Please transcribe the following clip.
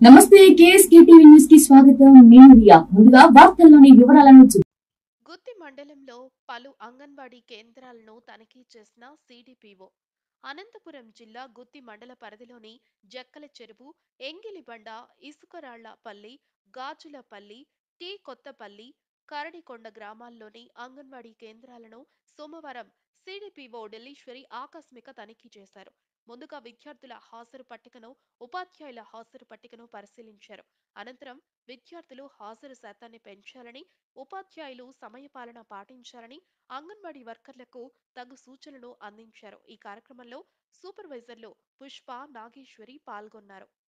నమస్తే KSKTV news కి స్వాగతం. నేను రియా. ముందుగా వార్తల్లోని వివరాలను గుత్తి మండలంలో పలు అంగన్వాడీ కేంద్రాలను తనిఖీ చేసిన సిడిపిఓ. అనంతపురం జిల్లా గుత్తి మండల పరిధిలోని జక్కల చెరువు, ఎంగిలిబండ, ఇసుకరాళ్లపల్లి, గాజులపల్లి, టీ కొత్తపల్లి, కరడికొండ గ్రామాల్లోని అంగన్వాడీ కేంద్రాలను సోమవారం సిడిపిఓ ఢిల్లీశ్వరి ఆకస్మిక తనిఖీ చేశారు. ముందుగా విద్యార్థుల హాజరు పట్టికను, ఉపాధ్యాయుల హాజరు పట్టికను పరిశీలించారు. అనంతరం విద్యార్థులు హాజరు శాతాన్ని పెంచాలని, ఉపాధ్యాయులు సమయపాలన పాటించాలని అంగన్వాడీ వర్కర్లకు తగు సూచనలు అందించారు. ఈ కార్యక్రమంలో సూపర్వైజర్లు పుష్ప, నాగేశ్వరి పాల్గొన్నారు.